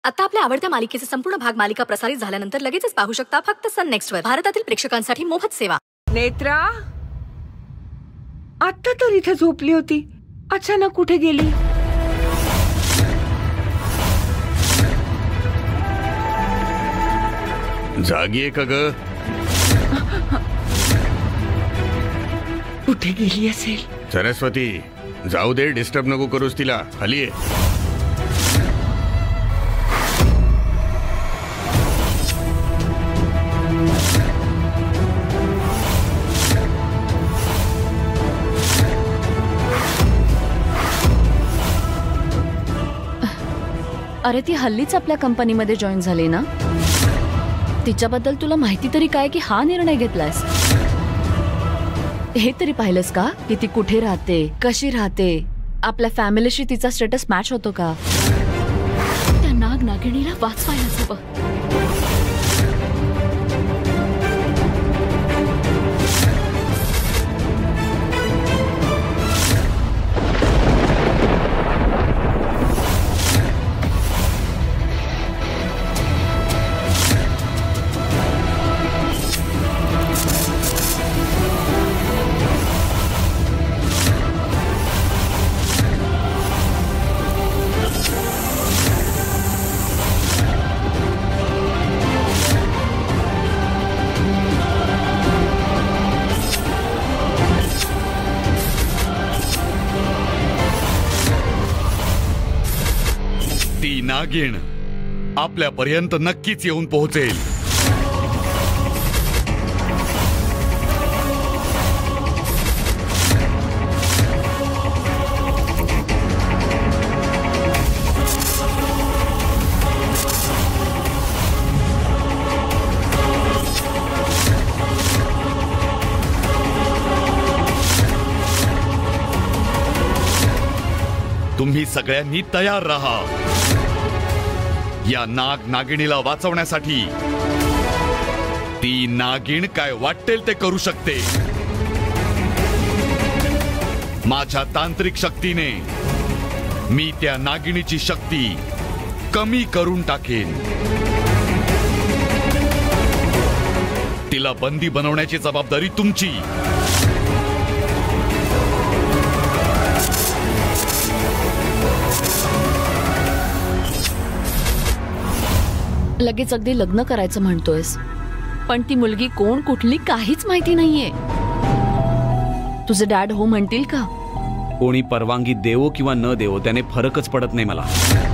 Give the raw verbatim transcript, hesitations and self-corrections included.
आता आपल्या आवडत्या मालिकेचे संपूर्ण भाग मालिका प्रसारित झाल्यानंतर लगेचच पाहू शकता फक्त सन नेक्स्ट वर. भारतातील प्रेक्षकांसाठी मोफत सेवा. नेत्रा आता तर इथे झोपली होती, अचानक कुठे गेली? जागी आहे का ग? कुठे गेली असेल? सरस्वती जाऊ दे, डिस्टर्ब नको करूस तिला. खाली ये. अरे ती हल्लीच आपल्या कंपनीमध्ये जॉईन झाली ना, तिच्याबद्दल तुला माहिती तरी काय की हा निर्णय घेतलायस? हे तरी पाहिलंस का की ती कुठे राहते, कशी राहते, आपल्या फॅमिलीशी तिचा स्टेटस मॅच होतो का? त्या नाग नागिणीला वाचवायलाच हवं. ती नागिण आपल्यापर्यंत नक्कीच येऊन पोहोचेल. तुम्ही सगळ्यांनी तयार राहा. या नाग नागिणीला वाचवण्यासाठी. ती नागिण काय वाटेल ते करू शकते. माझ्या तांत्रिक शक्तीने मी त्या नागिणीची शक्ती कमी करून टाकेन. तिला बंदी बनवण्याची जबाबदारी तुमची. लगेच अगदी लग्न करायचं म्हणतोयस, पण ती मुलगी कोण कुठली काहीच माहिती नाहीये. तुझे डॅड हो म्हणतील का? कोणी परवानगी देवो किंवा न देवो त्याने फरकच पडत नाही मला.